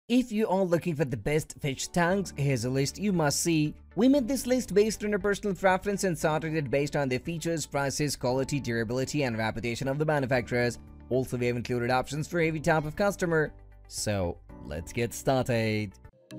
If you are looking for the best fish tanks, here's a list you must see. We made this list based on our personal preference and sorted it based on their features, prices, quality, durability, and reputation of the manufacturers. Also, we have included options for every type of customer. So, let's get started.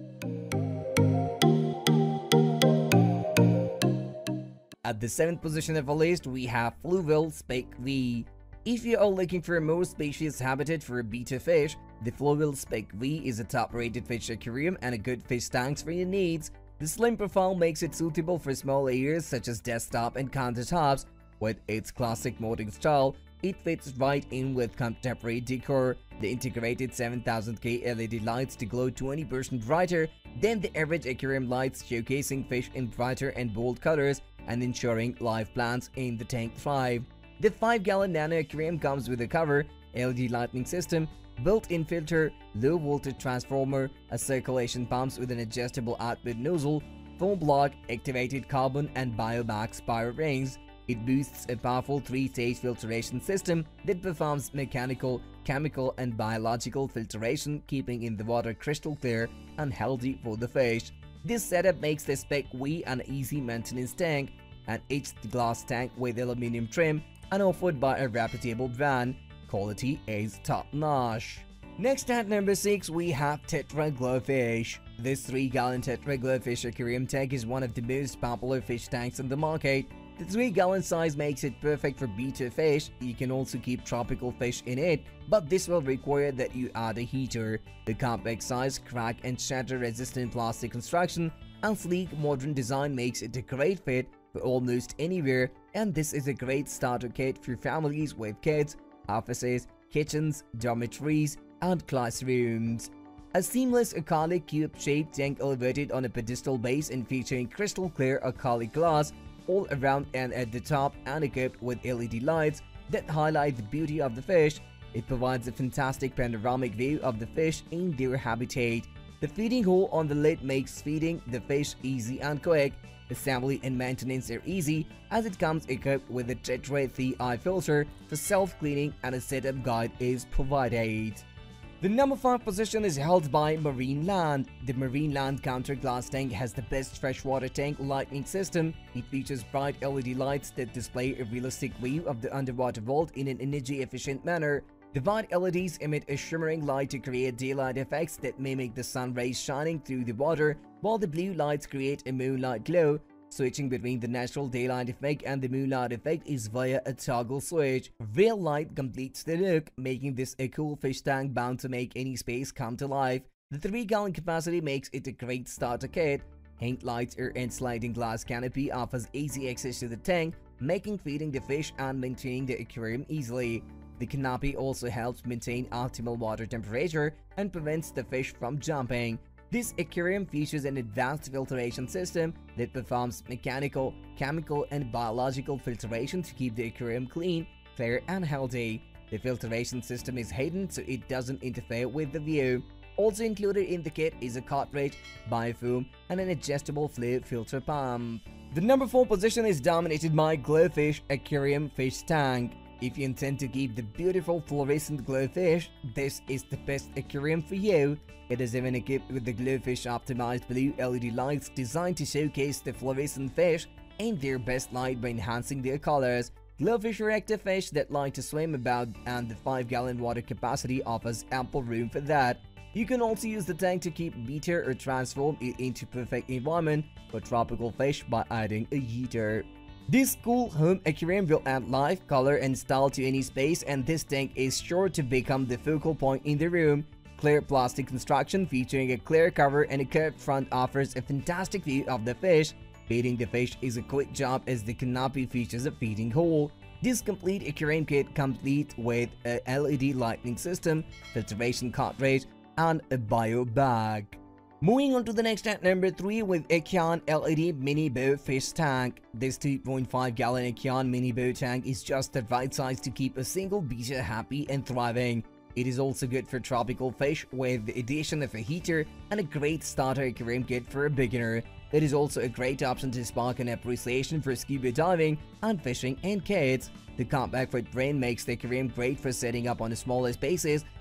At the 7th position of our list, we have Fluval Spec V. If you are looking for a more spacious habitat for a betta fish, the Fluval Spec V is a top-rated fish aquarium and a good fish tank for your needs. The slim profile makes it suitable for small areas such as desktop and countertops. With its classic molding style, it fits right in with contemporary decor. The integrated 7000K LED lights to glow 20% brighter than the average aquarium lights, showcasing fish in brighter and bold colors and ensuring live plants in the tank thrive. The 5-gallon nano aquarium comes with a cover, LED lighting system, built-in filter, low-voltage transformer, a circulation pumps with an adjustable output nozzle, foam block, activated carbon and biomax spiral rings. It boasts a powerful 3-stage filtration system that performs mechanical, chemical and biological filtration, keeping in the water crystal clear and healthy for the fish. This setup makes the Spec V an easy maintenance tank, an etched glass tank with aluminum trim and offered by a reputable brand. Quality is top-notch. Next at number 6, we have Tetra Glowfish. This 3-gallon Tetra Glowfish aquarium tank is one of the most popular fish tanks on the market. The 3-gallon size makes it perfect for betta fish. You can also keep tropical fish in it, but this will require that you add a heater. The compact size, crack and shatter resistant plastic construction and sleek modern design makes it a great fit for almost anywhere, and this is a great starter kit for families with kids, offices, kitchens, dormitories and classrooms. A seamless acrylic cube-shaped tank elevated on a pedestal base and featuring crystal clear acrylic glass all around and at the top, and equipped with LED lights that highlight the beauty of the fish. It provides a fantastic panoramic view of the fish in their habitat. The feeding hole on the lid makes feeding the fish easy and quick. Assembly and maintenance are easy as it comes equipped with a Tetra 3i filter for self-cleaning, and a setup guide is provided. The number 5 position is held by Marine Land. The Marine Land Counter Glass Tank has the best freshwater tank lighting system. It features bright LED lights that display a realistic view of the underwater world in an energy-efficient manner. The white LEDs emit a shimmering light to create daylight effects that mimic the sun rays shining through the water, while the blue lights create a moonlight glow. Switching between the natural daylight effect and the moonlight effect is via a toggle switch. Real light completes the look, making this a cool fish tank bound to make any space come to life. The 3-gallon capacity makes it a great starter kit. Hang lights and sliding glass canopy offers easy access to the tank, making feeding the fish and maintaining the aquarium easily. The canopy also helps maintain optimal water temperature and prevents the fish from jumping. This aquarium features an advanced filtration system that performs mechanical, chemical, and biological filtration to keep the aquarium clean, clear, and healthy. The filtration system is hidden so it doesn't interfere with the view. Also included in the kit is a cartridge, biofoam, and an adjustable fluid filter pump. The number 4 position is dominated by Glowfish Aquarium Fish Tank. If you intend to keep the beautiful fluorescent glowfish, this is the best aquarium for you. It is even equipped with the Glowfish optimized blue LED lights designed to showcase the fluorescent fish in their best light by enhancing their colors. Glowfish are active fish that like to swim about, and the 5-gallon water capacity offers ample room for that. You can also use the tank to keep betta or transform it into perfect environment for tropical fish by adding a heater. This cool home aquarium will add life, color, and style to any space, and this tank is sure to become the focal point in the room. Clear plastic construction featuring a clear cover and a curved front offers a fantastic view of the fish. Feeding the fish is a quick job as the canopy features a feeding hole. This complete aquarium kit complete with a LED lighting system, filtration cartridge, and a bio bag. Moving on to the next at number 3 with Ekion LED Mini Bow Fish Tank. This 2.5-gallon Ekion Mini Bow tank is just the right size to keep a single betta happy and thriving. It is also good for tropical fish with the addition of a heater and a great starter aquarium kit for a beginner. It is also a great option to spark an appreciation for scuba diving and fishing and kids. The compact footprint makes the aquarium great for setting up on smaller spaces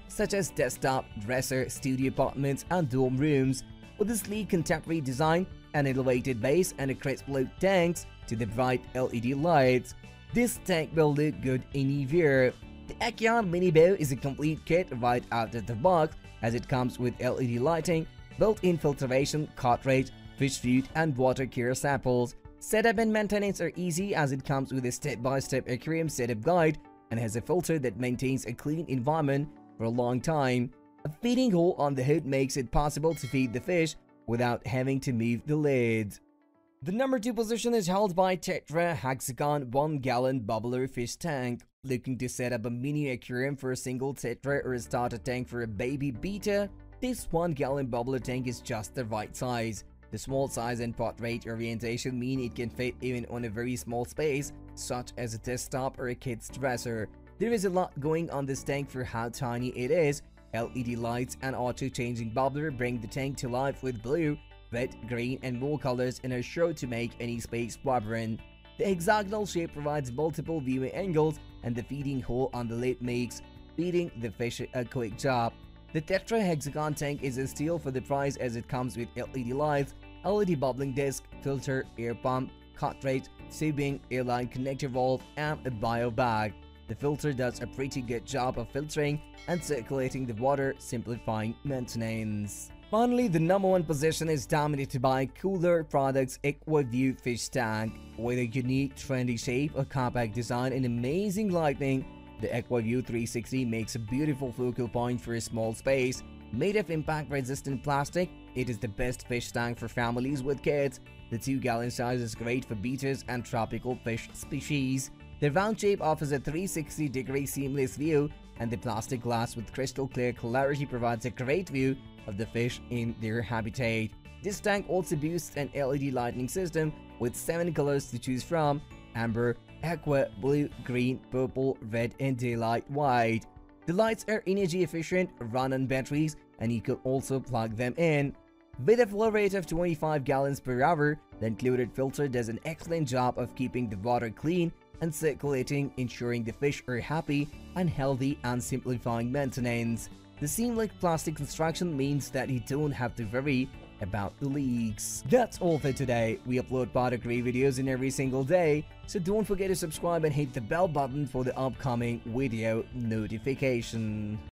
such as desktop, dresser, studio apartments, and dorm rooms. With a sleek contemporary design, an elevated base, and a crisp blue tanks to the bright LED lights, this tank will look good anywhere. The Ekion Mini Bow is a complete kit right out of the box, as it comes with LED lighting, built-in filtration, cartridge, fish food, and water care samples. Setup and maintenance are easy, as it comes with a step-by-step aquarium setup guide and has a filter that maintains a clean environment for a long time. A feeding hole on the hood makes it possible to feed the fish without having to move the lid. The number 2 position is held by Tetra Hexagon 1-gallon bubbler fish tank. Looking to set up a mini aquarium for a single Tetra or a starter tank for a baby beta? This 1-gallon bubbler tank is just the right size. The small size and pot rate orientation mean it can fit even on a very small space, such as a desktop or a kid's dresser. There is a lot going on this tank for how tiny it is. LED lights and auto-changing bubbler bring the tank to life with blue, red, green, and more colors and are sure to make any space vibrant. The hexagonal shape provides multiple viewing angles, and the feeding hole on the lid makes feeding the fish a quick job. The Tetra Hexagon tank is a steal for the price, as it comes with LED lights, LED bubbling disc, filter, air pump, cartridge, tubing, airline connector valve, and a bio bag. The filter does a pretty good job of filtering and circulating the water, simplifying maintenance. Finally, the number 1 position is dominated by Cooler Products AquaView Fish Tank. With a unique, trendy shape, a compact design, and amazing lighting, the AquaView 360 makes a beautiful focal point for a small space. Made of impact-resistant plastic, it is the best fish tank for families with kids. The 2-gallon size is great for beaches and tropical fish species. The round shape offers a 360-degree seamless view, and the plastic glass with crystal clear clarity provides a great view of the fish in their habitat. This tank also boasts an LED lighting system with 7 colors to choose from: amber, aqua, blue, green, purple, red, and daylight white. The lights are energy efficient, run on batteries, and you can also plug them in. With a flow rate of 25 gallons per hour, the included filter does an excellent job of keeping the water clean and circulating, ensuring the fish are happy and healthy and simplifying maintenance. The seamless plastic construction means that you don't have to worry about the leaks. That's all for today. We upload product videos in every single day, so don't forget to subscribe and hit the bell button for the upcoming video notification.